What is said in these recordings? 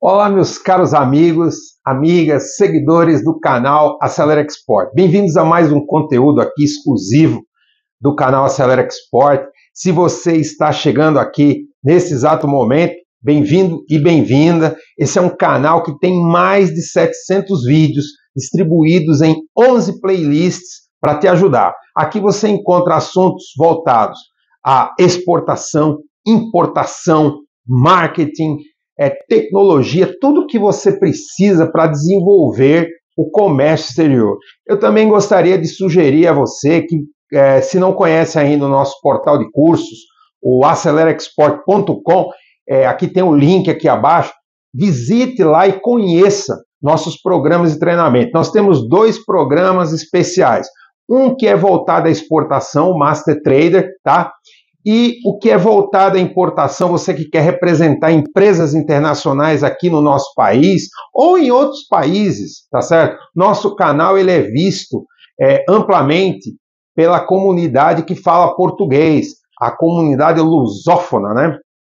Olá, meus caros amigos, amigas, seguidores do canal Acelera Export. Bem-vindos a mais um conteúdo aqui exclusivo do canal Acelera Export. Se você está chegando aqui nesse exato momento, bem-vindo e bem-vinda. Esse é um canal que tem mais de 700 vídeos distribuídos em 11 playlists para te ajudar. Aqui você encontra assuntos voltados à exportação, importação, marketing, tecnologia, tudo que você precisa para desenvolver o comércio exterior. Eu também gostaria de sugerir a você que, se não conhece ainda o nosso portal de cursos, o aceleraexport.com, aqui tem o link aqui abaixo, visite lá e conheça nossos programas de treinamento. Nós temos 2 programas especiais, um que é voltado à exportação, o Master Trader, tá? E o que é voltado à importação, você que quer representar empresas internacionais aqui no nosso país ou em outros países, tá certo? Nosso canal ele é visto amplamente pela comunidade que fala português, a comunidade lusófona, né?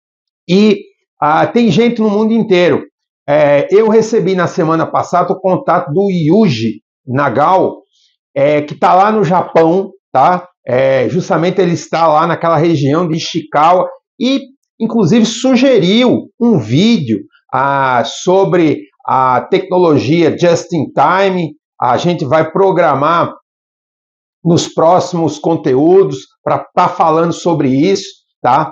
E tem gente no mundo inteiro. Eu recebi na semana passada o contato do Yuji Nagao, que está lá no Japão, tá? Justamente ele está lá naquela região de Ishikawa e, inclusive, sugeriu um vídeo sobre a tecnologia Just-in-Time. A gente vai programar nos próximos conteúdos para estar falando sobre isso, tá?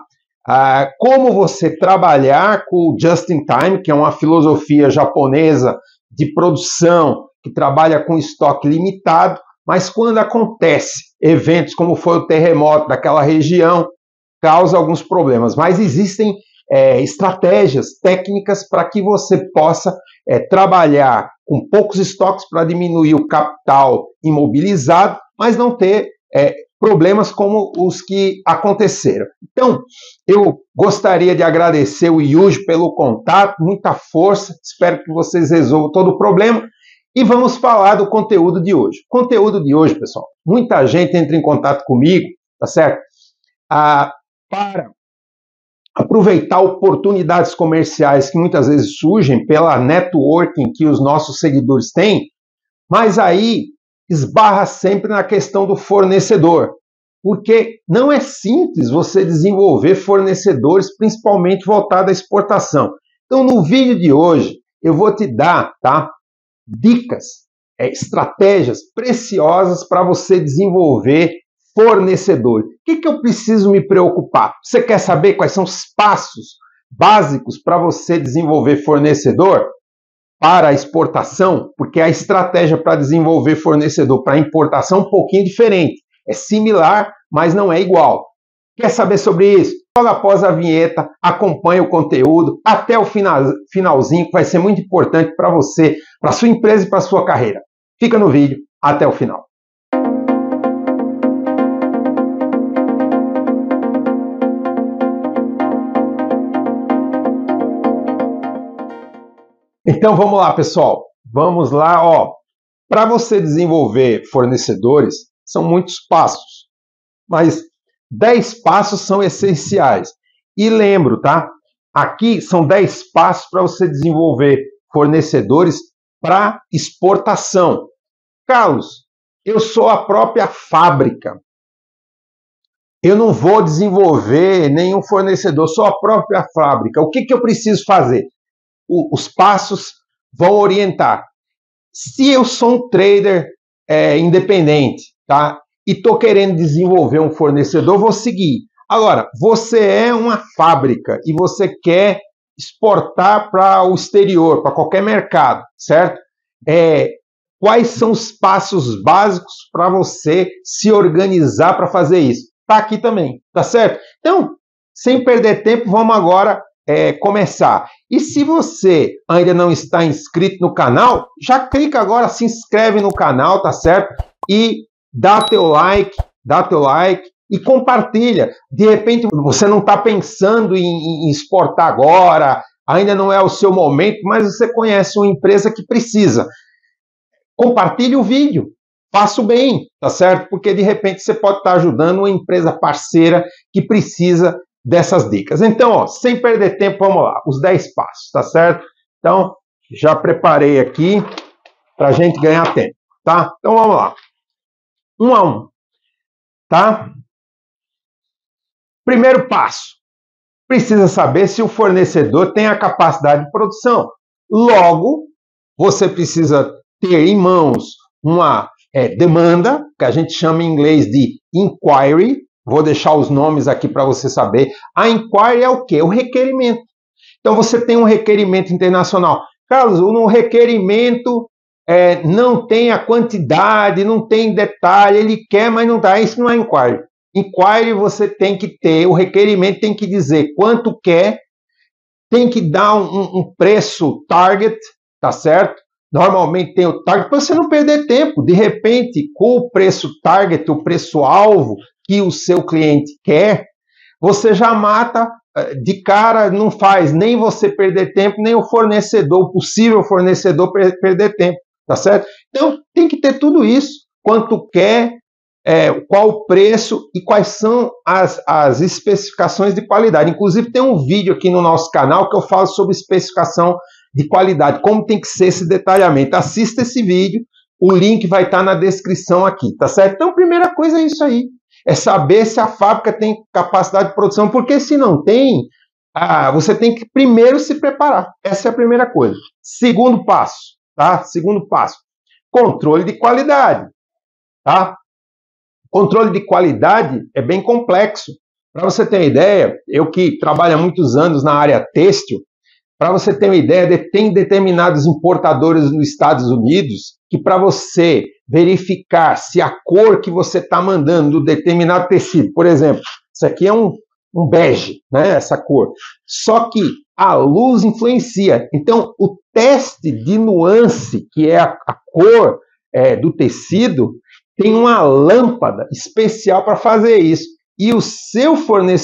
Como você trabalhar com o Just-in-Time, que é uma filosofia japonesa de produção que trabalha com estoque limitado, mas quando acontece eventos como foi o terremoto daquela região, causa alguns problemas. Mas existem estratégias técnicas para que você possa trabalhar com poucos estoques para diminuir o capital imobilizado, mas não ter problemas como os que aconteceram. Então, eu gostaria de agradecer o Yuji pelo contato, muita força, espero que vocês resolvam todo o problema. E vamos falar do conteúdo de hoje. O conteúdo de hoje, pessoal, muita gente entra em contato comigo, tá certo? Para aproveitar oportunidades comerciais que muitas vezes surgem pela networking que os nossos seguidores têm, mas aí esbarra sempre na questão do fornecedor, porque não é simples você desenvolver fornecedores, principalmente voltados à exportação. Então, no vídeo de hoje, eu vou te dar, tá? Dicas, estratégias preciosas para você desenvolver fornecedor. O que eu preciso me preocupar? Você quer saber quais são os passos básicos para você desenvolver fornecedor para a exportação? Porque a estratégia para desenvolver fornecedor para importação é um pouquinho diferente. É similar, mas não é igual. Quer saber sobre isso? Logo após a vinheta, acompanhe o conteúdo até o finalzinho, que vai ser muito importante para você, para sua empresa e para sua carreira. Fica no vídeo até o final. Então vamos lá, pessoal. Vamos lá, ó. Para você desenvolver fornecedores, são muitos passos, mas 10 passos são essenciais. E lembro, tá? Aqui são 10 passos para você desenvolver fornecedores para exportação. Carlos, eu sou a própria fábrica. Eu não vou desenvolver nenhum fornecedor, sou a própria fábrica. O que eu preciso fazer? Os passos vão orientar. Se eu sou um trader independente, tá? E estou querendo desenvolver um fornecedor, vou seguir. Agora, você é uma fábrica e você quer exportar para o exterior, para qualquer mercado, certo? Quais são os passos básicos para você se organizar para fazer isso? Está aqui também, tá certo? Então, sem perder tempo, vamos agora começar. E se você ainda não está inscrito no canal, já clica agora, se inscreve no canal, tá certo? E dá teu like e compartilha. De repente você não está pensando em exportar agora, ainda não é o seu momento, mas você conhece uma empresa que precisa. Compartilhe o vídeo, faça o bem, tá certo? Porque de repente você pode estar ajudando uma empresa parceira que precisa dessas dicas. Então, ó, sem perder tempo, vamos lá, os 10 passos, tá certo? Então, já preparei aqui para a gente ganhar tempo, tá? Então, vamos lá. 1 a 1, tá? Primeiro passo. Precisa saber se o fornecedor tem a capacidade de produção. Logo, você precisa ter em mãos uma demanda, que a gente chama em inglês de inquiry. Vou deixar os nomes aqui para você saber. A inquiry é o quê? O requerimento. Então, você tem um requerimento internacional. Carlos, no requerimento não tem a quantidade, não tem detalhe, ele quer, mas não dá. Isso não é inquiry. Inquiry você tem que ter, o requerimento tem que dizer quanto quer, tem que dar um preço target, tá certo? Normalmente tem o target para você não perder tempo. De repente, com o preço target, o preço alvo que o seu cliente quer, você já mata de cara, não faz nem você perder tempo, nem o fornecedor, o possível fornecedor perder tempo, tá certo? Então, tem que ter tudo isso, quanto quer, qual o preço e quais são as especificações de qualidade. Inclusive, tem um vídeo aqui no nosso canal que eu falo sobre especificação de qualidade, como tem que ser esse detalhamento. Assista esse vídeo, o link vai estar na descrição aqui, tá certo? Então, a primeira coisa é isso aí, é saber se a fábrica tem capacidade de produção, porque se não tem, você tem que primeiro se preparar. Essa é a primeira coisa. Segundo passo, tá? Segundo passo, controle de qualidade, tá? Controle de qualidade é bem complexo. Para você ter uma ideia, eu que trabalho há muitos anos na área têxtil, para você ter uma ideia, tem determinados importadores nos Estados Unidos que para você verificar se a cor que você está mandando do determinado tecido, por exemplo, isso aqui é um bege, né, essa cor, só que a luz influencia. Então, o teste de nuance, que é a cor do tecido, tem uma lâmpada especial para fazer isso. E o seu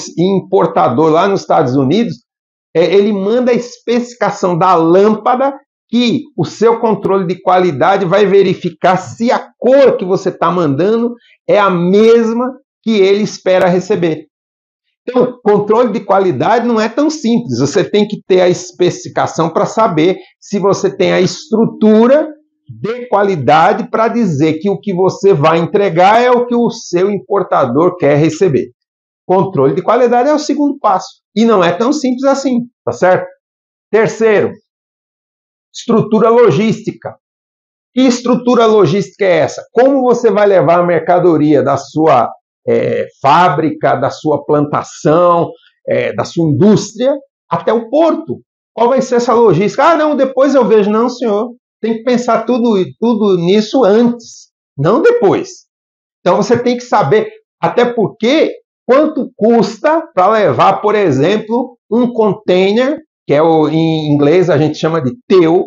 importador lá nos Estados Unidos, ele manda a especificação da lâmpada que o seu controle de qualidade vai verificar se a cor que você está mandando é a mesma que ele espera receber. Então, controle de qualidade não é tão simples. Você tem que ter a especificação para saber se você tem a estrutura de qualidade para dizer que o que você vai entregar é o que o seu importador quer receber. Controle de qualidade é o segundo passo. E não é tão simples assim, tá certo? Terceiro, estrutura logística. Que estrutura logística é essa? Como você vai levar a mercadoria da sua fábrica, da sua plantação, da sua indústria até o porto? Qual vai ser essa logística? Ah, não, depois eu vejo. Não, senhor. Tem que pensar tudo nisso antes, não depois. Então você tem que saber, até porque, quanto custa para levar, por exemplo, um container, que em inglês a gente chama de TEU,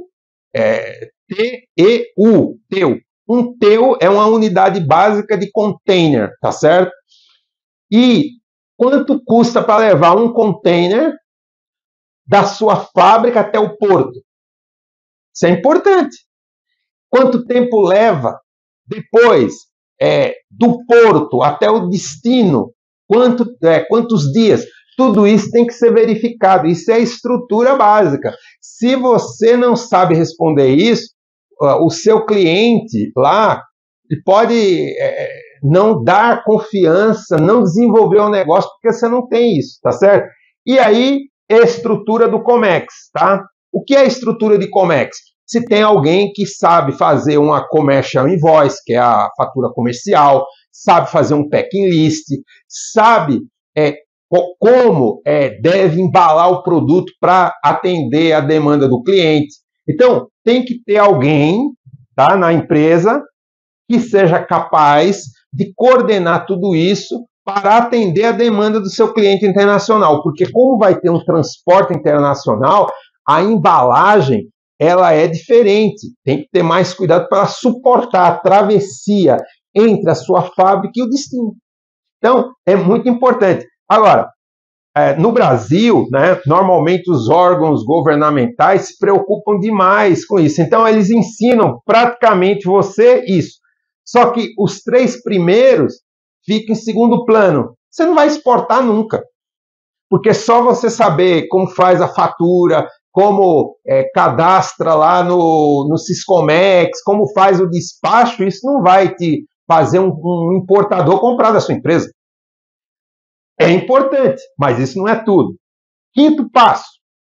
T-E-U, TEU. Um TEU é uma unidade básica de container, tá certo? E quanto custa para levar um container da sua fábrica até o porto? Isso é importante. Quanto tempo leva depois do porto até o destino? Quantos dias? Tudo isso tem que ser verificado. Isso é a estrutura básica. Se você não sabe responder isso, o seu cliente lá pode não dar confiança, não desenvolver o negócio, porque você não tem isso, tá certo? E aí, a estrutura do Comex, tá? O que é a estrutura de Comex? Se tem alguém que sabe fazer uma commercial invoice, que é a fatura comercial, sabe fazer um packing list, sabe como deve embalar o produto para atender a demanda do cliente. Então, tem que ter alguém, tá, na empresa que seja capaz de coordenar tudo isso para atender a demanda do seu cliente internacional, porque como vai ter um transporte internacional, a embalagem ela é diferente, tem que ter mais cuidado para suportar a travessia entre a sua fábrica e o destino. Então, é muito importante. Agora, no Brasil, né, normalmente os órgãos governamentais se preocupam demais com isso. Então, eles ensinam praticamente você isso. Só que os 3 primeiros ficam em segundo plano. Você não vai exportar nunca. Porque só você saber como faz a fatura, como cadastra lá no Siscomex, como faz o despacho, isso não vai te fazer um importador comprar da sua empresa. É importante, mas isso não é tudo. Quinto passo: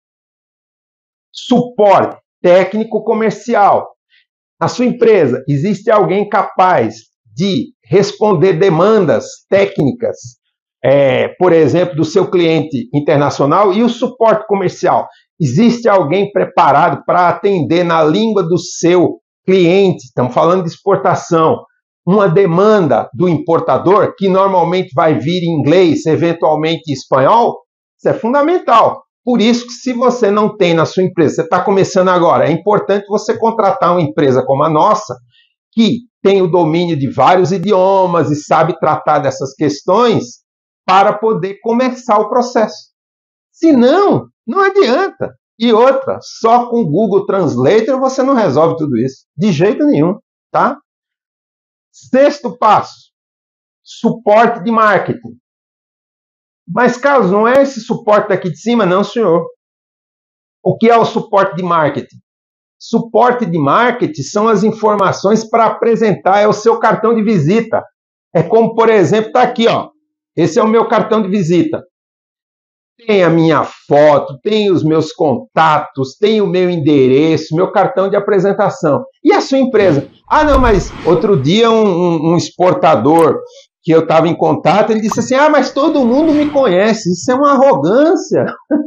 suporte técnico comercial. Na sua empresa, existe alguém capaz de responder demandas técnicas, por exemplo, do seu cliente internacional? E o suporte comercial? Existe alguém preparado para atender na língua do seu cliente? Estamos falando de exportação. Uma demanda do importador, que normalmente vai vir em inglês, eventualmente em espanhol, isso é fundamental. Por isso que, se você não tem na sua empresa, você está começando agora, é importante você contratar uma empresa como a nossa, que tem o domínio de vários idiomas e sabe tratar dessas questões para poder começar o processo. Se não, não adianta. E outra, só com o Google Translator você não resolve tudo isso. De jeito nenhum, tá? Sexto passo: suporte de marketing. Mas, Carlos, não é esse suporte daqui de cima? Não, senhor. O que é o suporte de marketing? Suporte de marketing são as informações para apresentar, é o seu cartão de visita. É como, por exemplo, está aqui, ó. Esse é o meu cartão de visita. Tem a minha foto, tem os meus contatos, tem o meu endereço, meu cartão de apresentação. E a sua empresa? Ah, não, mas outro dia um exportador que eu estava em contato, ele disse assim, mas todo mundo me conhece. Isso é uma arrogância.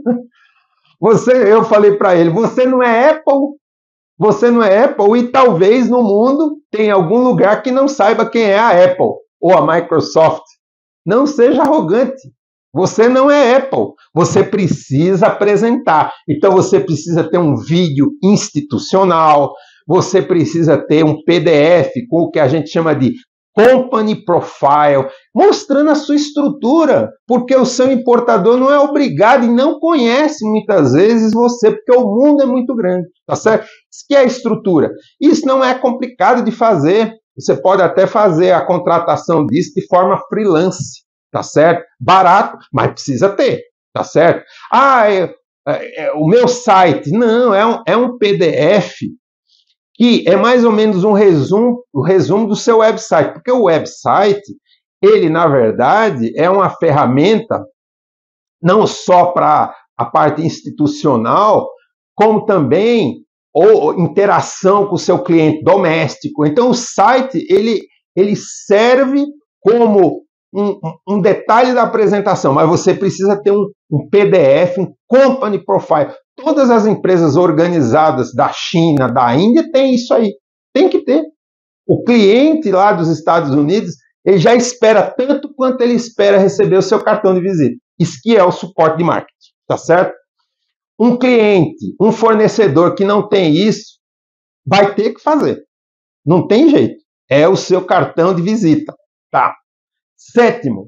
Eu falei para ele, você não é Apple? Você não é Apple? E talvez no mundo tenha algum lugar que não saiba quem é a Apple ou a Microsoft. Não seja arrogante. Você não é Apple. Você precisa apresentar. Então você precisa ter um vídeo institucional, você precisa ter um PDF com o que a gente chama de Company Profile, mostrando a sua estrutura, porque o seu importador não é obrigado e não conhece muitas vezes você, porque o mundo é muito grande, tá certo? Isso que é a estrutura. Isso não é complicado de fazer. Você pode até fazer a contratação disso de forma freelance, tá certo? Barato, mas precisa ter, tá certo? O meu site, não, é um PDF que é mais ou menos o resumo do seu website, porque o website, ele, na verdade, é uma ferramenta não só para a parte institucional, como também interação com o seu cliente doméstico. Então, o site, ele serve como um detalhe da apresentação, mas você precisa ter um PDF, um Company Profile. Todas as empresas organizadas da China, da Índia, têm isso aí. Tem que ter. O cliente lá dos Estados Unidos, ele já espera tanto quanto ele espera receber o seu cartão de visita. Isso que é o suporte de marketing, tá certo? Um cliente, um fornecedor que não tem isso, vai ter que fazer. Não tem jeito. É o seu cartão de visita, tá? Sétimo,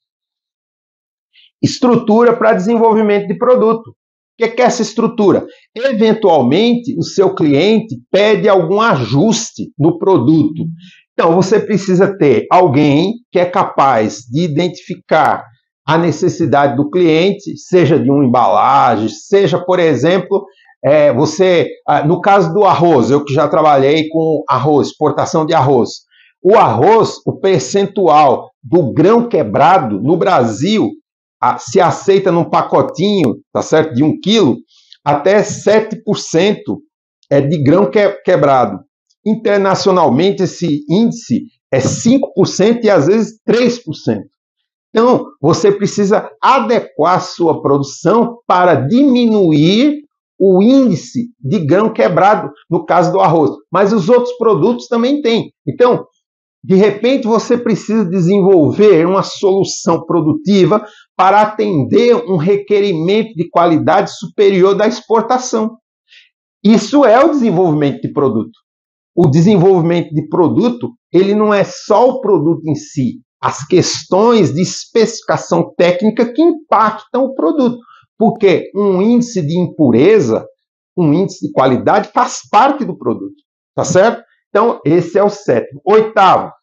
estrutura para desenvolvimento de produto. O que é essa estrutura? Eventualmente, o seu cliente pede algum ajuste no produto. Então, você precisa ter alguém que é capaz de identificar a necessidade do cliente, seja de uma embalagem, seja, por exemplo, no caso do arroz, eu que já trabalhei com arroz, exportação de arroz. O arroz, o percentual do grão quebrado no Brasil, se aceita num pacotinho, tá certo, de 1 quilo, até 7% é de grão quebrado. Internacionalmente, esse índice é 5% e às vezes 3%. Então, você precisa adequar a sua produção para diminuir o índice de grão quebrado, no caso do arroz. Mas os outros produtos também têm. Então, de repente, você precisa desenvolver uma solução produtiva para atender um requerimento de qualidade superior da exportação. Isso é o desenvolvimento de produto. O desenvolvimento de produto, ele não é só o produto em si, as questões de especificação técnica que impactam o produto. Porque um índice de impureza, um índice de qualidade faz parte do produto, tá certo? Então, esse é o sétimo. Oitavo,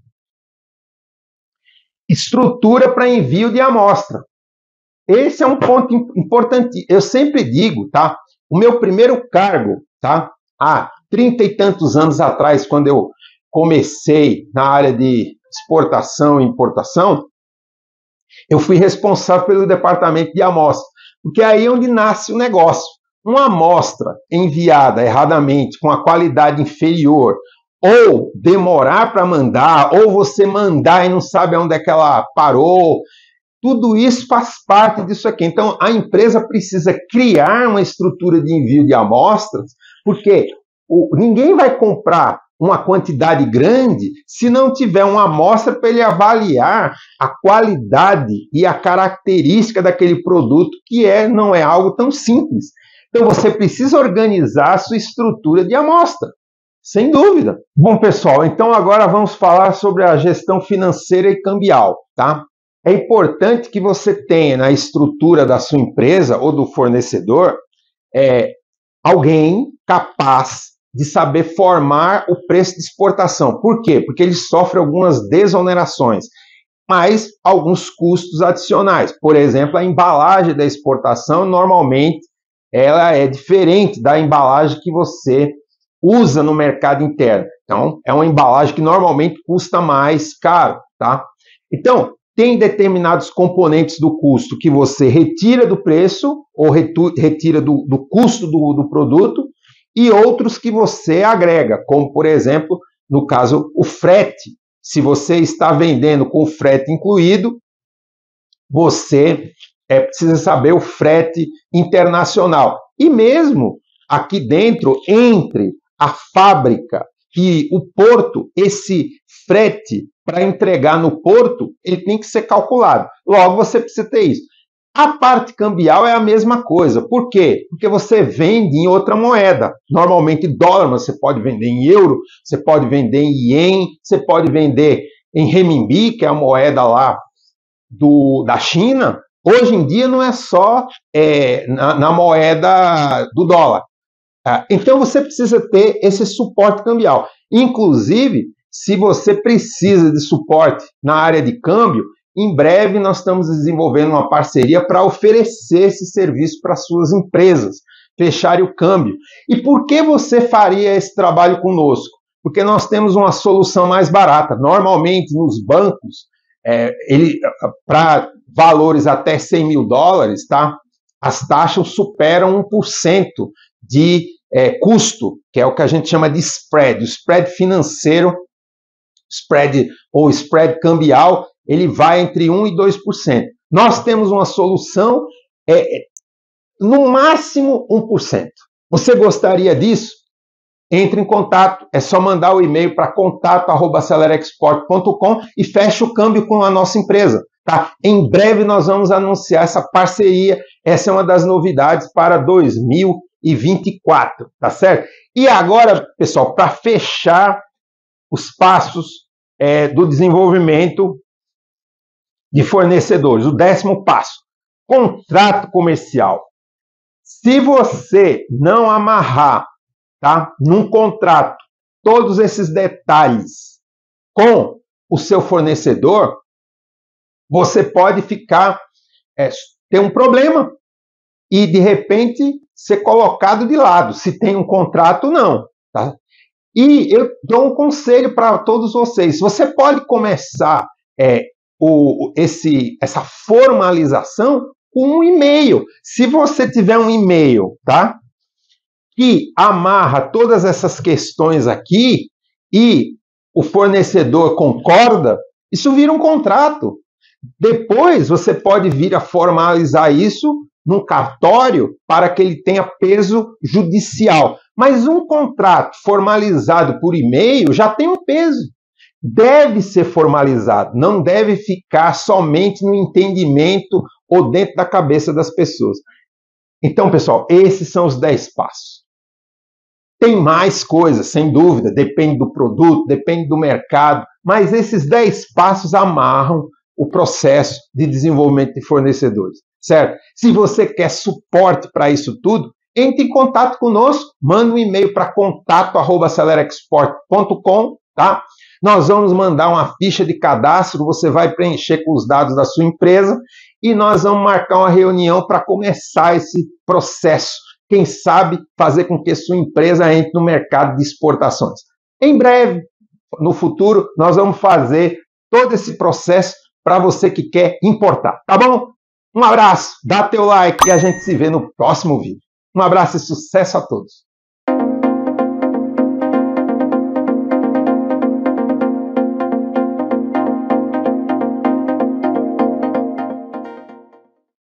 estrutura para envio de amostra. Esse é um ponto importante. Eu sempre digo, tá? O meu primeiro cargo, tá? Há 30 e tantos anos atrás, quando eu comecei na área de exportação e importação, eu fui responsável pelo departamento de amostra, porque aí é onde nasce o negócio. Uma amostra enviada erradamente, com a qualidade inferior, ou demorar para mandar, ou você mandar e não sabe onde é que ela parou, tudo isso faz parte disso aqui. Então, a empresa precisa criar uma estrutura de envio de amostras, porque ninguém vai comprar uma quantidade grande se não tiver uma amostra para ele avaliar a qualidade e a característica daquele produto, que não é algo tão simples. Então, você precisa organizar a sua estrutura de amostra, sem dúvida. Bom, pessoal, então agora vamos falar sobre a gestão financeira e cambial, tá? É importante que você tenha na estrutura da sua empresa ou do fornecedor alguém capaz de saber formar o preço de exportação. Por quê? Porque ele sofre algumas desonerações, mas alguns custos adicionais. Por exemplo, a embalagem da exportação, normalmente, ela é diferente da embalagem que você usa no mercado interno. Então, é uma embalagem que normalmente custa mais caro, tá? Então, tem determinados componentes do custo que você retira do preço ou retira do custo do produto, e outros que você agrega, como, por exemplo, no caso, o frete. Se você está vendendo com o frete incluído, você precisa saber o frete internacional. E mesmo aqui dentro, entre a fábrica e o porto, esse frete para entregar no porto, ele tem que ser calculado. Logo, você precisa ter isso. A parte cambial é a mesma coisa. Por quê? Porque você vende em outra moeda. Normalmente dólar, mas você pode vender em euro, você pode vender em ien, você pode vender em renminbi, que é a moeda lá da China. Hoje em dia não é só na moeda do dólar. Então você precisa ter esse suporte cambial. Inclusive, se você precisa de suporte na área de câmbio, em breve nós estamos desenvolvendo uma parceria para oferecer esse serviço para suas empresas, fecharem o câmbio. E por que você faria esse trabalho conosco? Porque nós temos uma solução mais barata. Normalmente nos bancos, para valores até 100 mil dólares, tá? As taxas superam 1% de custo, que é o que a gente chama de spread. O spread financeiro, spread ou spread cambial, ele vai entre 1% e 2%. Nós temos uma solução, no máximo 1%. Você gostaria disso? Entre em contato, é só mandar o e-mail para contato@acelerexport.com e fecha o câmbio com a nossa empresa. Tá? Em breve nós vamos anunciar essa parceria, essa é uma das novidades para 2024, tá certo? E agora, pessoal, para fechar os passos do desenvolvimento de fornecedores, o 10º passo, contrato comercial. Se você não amarrar, tá, num contrato todos esses detalhes com o seu fornecedor, você pode ter um problema e, de repente, ser colocado de lado, se tem um contrato ou não. Tá? E eu dou um conselho para todos vocês. Você pode começar essa formalização com um e-mail. Se você tiver um e-mail, tá, que amarra todas essas questões aqui e o fornecedor concorda, isso vira um contrato. Depois você pode vir a formalizar isso num cartório para que ele tenha peso judicial. Mas um contrato formalizado por e-mail já tem um peso. Deve ser formalizado, não deve ficar somente no entendimento ou dentro da cabeça das pessoas. Então, pessoal, esses são os 10 passos. Tem mais coisas, sem dúvida, depende do produto, depende do mercado, mas esses 10 passos amarram o processo de desenvolvimento de fornecedores, certo? Se você quer suporte para isso tudo, entre em contato conosco, manda um e-mail para contato@acelerexport.com, tá? Nós vamos mandar uma ficha de cadastro, você vai preencher com os dados da sua empresa e nós vamos marcar uma reunião para começar esse processo, quem sabe fazer com que sua empresa entre no mercado de exportações. Em breve, no futuro, nós vamos fazer todo esse processo para você que quer importar, tá bom? Um abraço, dá teu like e a gente se vê no próximo vídeo. Um abraço e sucesso a todos!